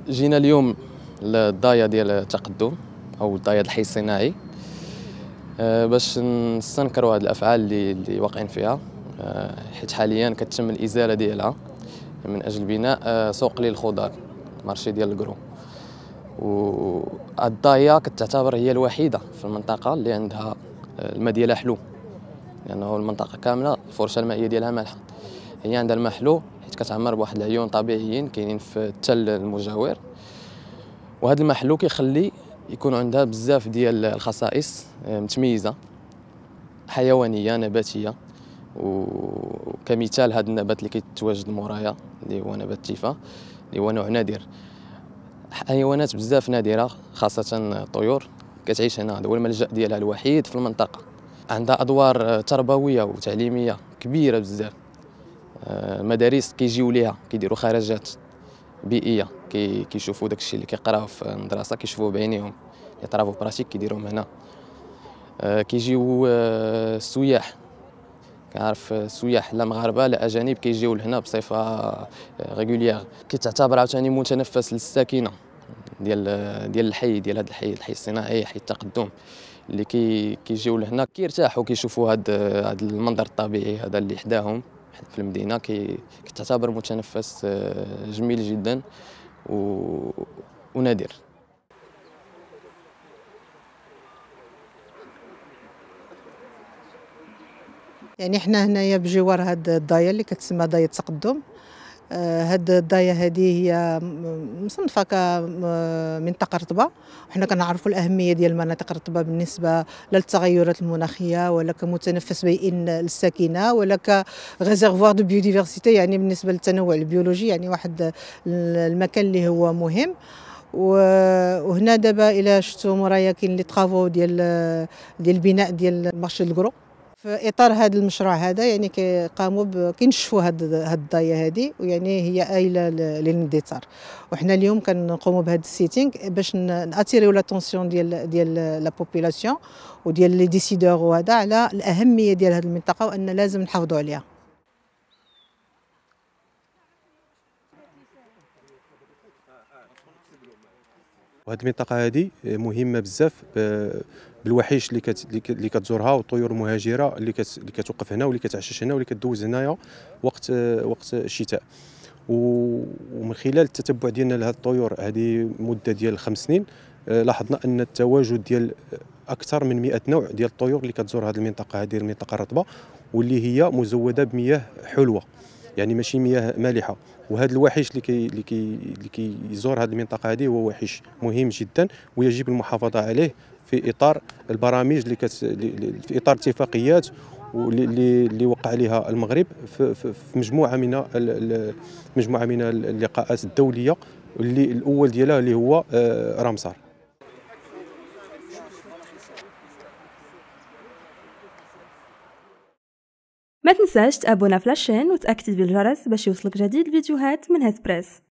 جينا اليوم للضايا ديال التقدم او الضايا الحي الصناعي باش نستنكروا هذه الافعال اللي واقعين فيها، حيت حاليا كتتم الازاله ديالها من اجل بناء سوق للخضار، مارشي ديال الكرو. والضايا كتعتبر هي الوحيده في المنطقه اللي عندها الماء ديالها حلو، لانه المنطقه كامله الفرشه المائيه ديالها مالحه. هي عندها الماء حلو حيت كتعمر بواحد العيون طبيعيين كاينين في التل المجاور، وهذا الماء حلو كيخلي يكون عندها بزاف ديال الخصائص متميزه حيوانيه نباتيه. وكمثال هذا النبات اللي كيتواجد مورايا اللي هو نبات التيفا، اللي هو نوع نادر. حيوانات بزاف نادره خاصه الطيور كتعيش هنا، هذا هو الملجأ ديالها الوحيد في المنطقه. عندها ادوار تربويه وتعليميه كبيره بزاف. مدارس كيجيو ليها كيديروا خرجات بيئيه، كيشوفوا داكشي اللي كيقراوه في المدرسه كيشوفوه بعينيهم، لي طرافو براتيك كيديروهم هنا. كيجيو السياح، كنعرف السياح لا مغاربه لا اجانب كيجيو لهنا بصفه ريغوليير. كتعتبر عاوتاني متنفس للساكنه ديال الحي، ديال هذا الحي الصناعي، حي التقدم، اللي كيجيو لهنا كيرتاحوا كيشوفوا هذا المنظر الطبيعي هذا اللي حداهم في المدينه. كتعتبر متنفس جميل جدا ونادر. يعني حنا هنايا بجوار هاد الضايا اللي كتسمى ضايا التقدم. هاد الضايا هذه هي مصنفه كمنطقه رطبه، وحنا كنعرفوا الاهميه ديال المناطق الرطبه بالنسبه للتغيرات المناخيه، ولا كمتنفس بيئي للساكنه، ولا كغيزيرفوار دو بيوديفرسيتي، يعني بالنسبه للتنوع البيولوجي، يعني واحد المكان اللي هو مهم. وهنا دابا الى شفتوا مورايا كاين لي طرافو ديال البناء ديال مارشي الكرو. في اطار هذا المشروع هذا يعني قاموا كينشفوا هاد الضايا هذه، ويعني هي آيله للاندثار. وحنا اليوم كنقوموا بهذا السيتينغ باش ناتيريو لاتونسيون ديال لا بوبولاسيون وديال لي ديسيدور وهذا على الاهميه ديال هذه المنطقه، وان لازم نحافظوا عليها. وهذه المنطقة هذه مهمة بزاف بالوحيش اللي كتزورها، والطيور المهاجرة اللي كتوقف هنا واللي كتعشش هنا واللي كتدوز هنايا وقت الشتاء. ومن خلال التتبع ديالنا لهذه الطيور هذه مدة ديال 5 سنين، لاحظنا ان التواجد ديال اكثر من 100 نوع ديال الطيور اللي كتزور هذه المنطقة، هذه المنطقة الرطبة، واللي هي مزودة بمياه حلوة، يعني ماشي مياه مالحة. وهذا الوحش اللي كيزور هذه المنطقه هذه هو وحش مهم جدا، ويجب المحافظه عليه في اطار البرامج في اطار اتفاقيات اللي وقع عليها المغرب في مجموعه من اللقاءات الدوليه، اللي الاول ديالها اللي هو رامسار. ما تنساش تابونا في لاشين وتاكتيفي الجرس باش يوصلك جديد الفيديوهات من هيث بريس.